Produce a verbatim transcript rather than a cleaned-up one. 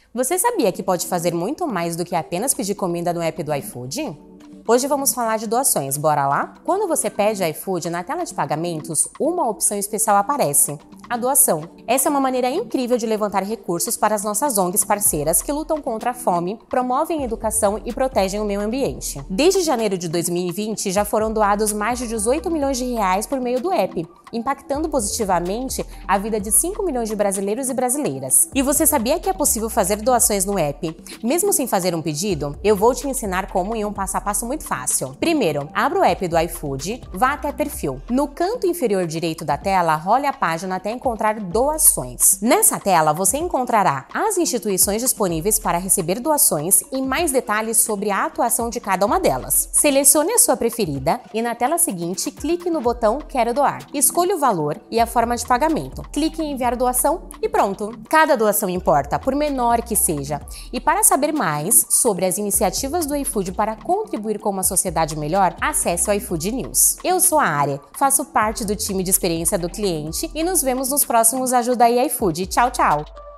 Você sabia que pode fazer muito mais do que apenas pedir comida no app do iFood? Hoje vamos falar de doações, bora lá? Quando você pede iFood, na tela de pagamentos, uma opção especial aparece: a doação. Essa é uma maneira incrível de levantar recursos para as nossas O N Gs parceiras que lutam contra a fome, promovem a educação e protegem o meio ambiente. Desde janeiro de dois mil e vinte, já foram doados mais de dezoito milhões de reais por meio do app, impactando positivamente a vida de cinco milhões de brasileiros e brasileiras. E você sabia que é possível fazer doações no app, mesmo sem fazer um pedido? Eu vou te ensinar como em um passo a passo muito fácil. Primeiro, abra o app do iFood, vá até perfil. No canto inferior direito da tela, role a página até encontrar doações. Nessa tela, você encontrará as instituições disponíveis para receber doações e mais detalhes sobre a atuação de cada uma delas. Selecione a sua preferida e na tela seguinte, clique no botão Quero doar. Escolha o valor e a forma de pagamento. Clique em enviar doação e pronto! Cada doação importa, por menor que seja. E para saber mais sobre as iniciativas do iFood para contribuir com uma sociedade melhor, acesse o iFood News. Eu sou a Área, faço parte do time de experiência do cliente e nos vemos nos próximos Ajuda aí iFood. Tchau, tchau!